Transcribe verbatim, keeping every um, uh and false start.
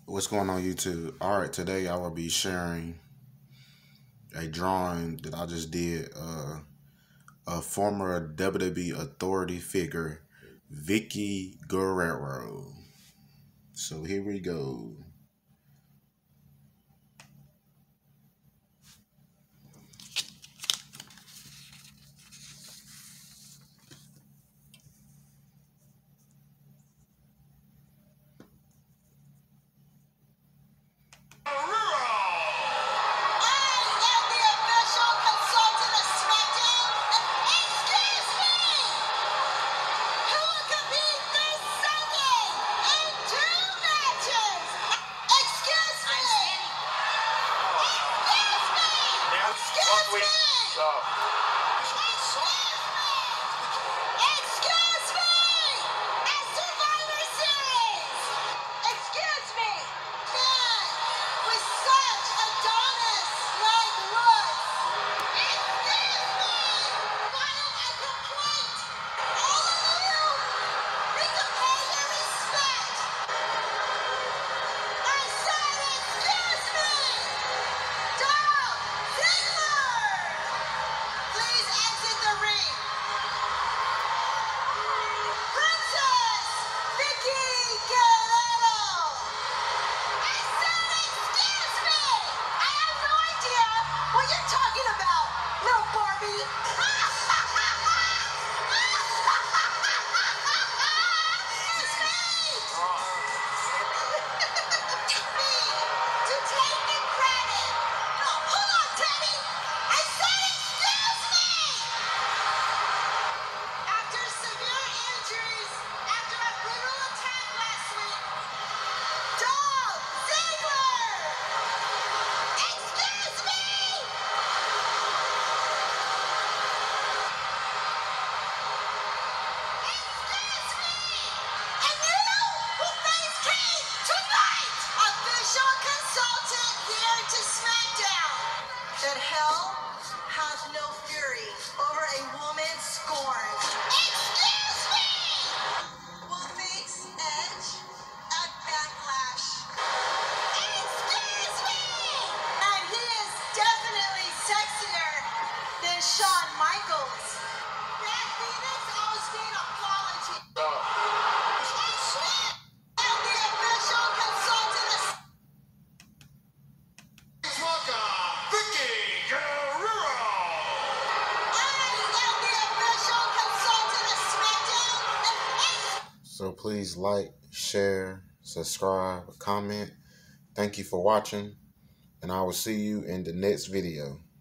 What's going on YouTube? Alright, today I will be sharing a drawing that I just did. Uh, a former W W E authority figure, Vickie Guerrero. So here we go. What we saw. Excuse me! A Survivor Series! Excuse me! Man, with such Adonis-like looks! Excuse me! File a complaint! All of you need to pay your respect! I said excuse me! Dolph Ziggler! Please exit the ring! Princess Vickie Guerrero! I said excuse me! I have no idea what you're talking about, little Barbie! To take the credit! No, hold on, Teddy! I said excuse me! After severe injuries, after a brutal attack last week, Dolph Ziggler! Excuse me! Excuse me! And you will face Kane tonight! Official consultant here to SmackDown. That hell has no fury over a woman scorned. Excuse me! Will face Edge at Backlash. Excuse me! And he is definitely sexier than Shawn Michaels. That Venus Austin apology. And the official consultant. Welcome, Vickie Guerrero. I am the official consultant of SmackDown. So please like, share, subscribe, comment. Thank you for watching, and I will see you in the next video.